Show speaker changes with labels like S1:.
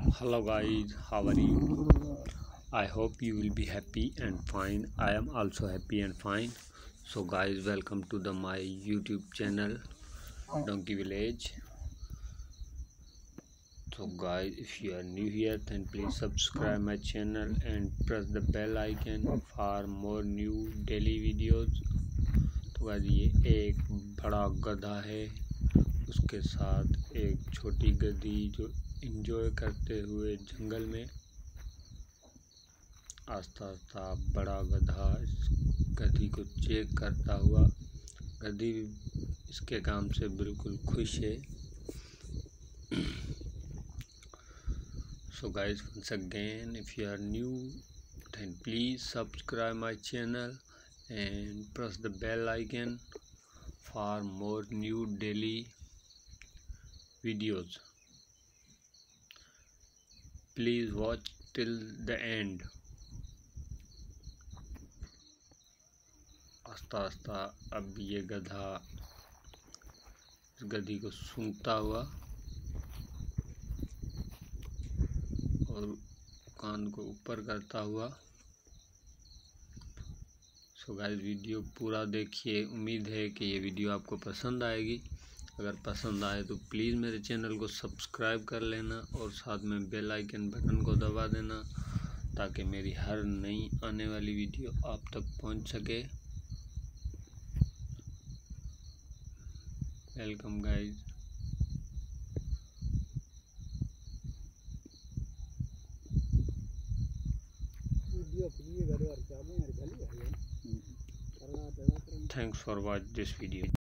S1: Hello guys, how are you? I hope you will be happy and fine. I am also happy and fine. So guys, welcome to my YouTube channel Donkey Village. So guys, if you are new here then please subscribe my channel and press the bell icon for more new daily videos. तो guys, ये एक बड़ा गधा है, उसके साथ एक छोटी गधी जो एंजॉय करते हुए जंगल में आस्ता आस्ता बड़ा गधा इस गधी को चेक करता हुआ। गधी इसके काम से बिल्कुल खुश है। So guys, once again, if you are new then please subscribe my channel and press the bell icon for more new daily videos. Please watch till the end. आस्ता आस्ता अब ये गधा इस गधी को सूंघता हुआ और कान को ऊपर करता हुआ। सो गाइस, वीडियो पूरा देखिए। उम्मीद है कि ये वीडियो आपको पसंद आएगी। अगर पसंद आए तो प्लीज़ मेरे चैनल को सब्सक्राइब कर लेना और साथ में बेल आइकन बटन को दबा देना ताकि मेरी हर नई आने वाली वीडियो आप तक पहुंच सके। Welcome guys. Thanks for watching this video.